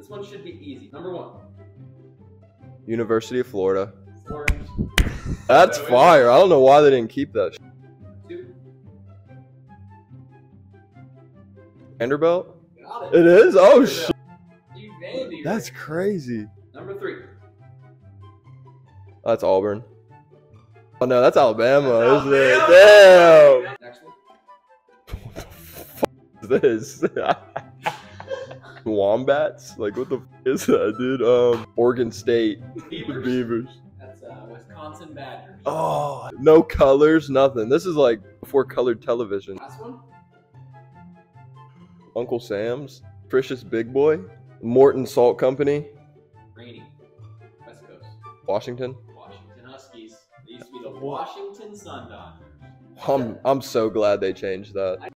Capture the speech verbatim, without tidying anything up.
This one should be easy. Number one. University of Florida. Orange. That's fire. I don't know why they didn't keep that. Two. Vanderbilt? Got it. It is? Oh, shit. You named it. That's crazy. Number three. That's Auburn. Oh, no, that's Alabama, That's isn't it? Alabama. Damn. Next one. What is this? Wombats? Like, what the f is that, dude? Um, Oregon State. Beavers. Beavers. That's uh, Wisconsin Badgers. Oh, no colors, nothing. This is like before colored television. Last one. Uncle Sam's. Precious Big Boy. Morton Salt Company. Rainy. West Coast. Washington. Washington Huskies. They used to be the Washington Sundowns. I'm, I'm so glad they changed that.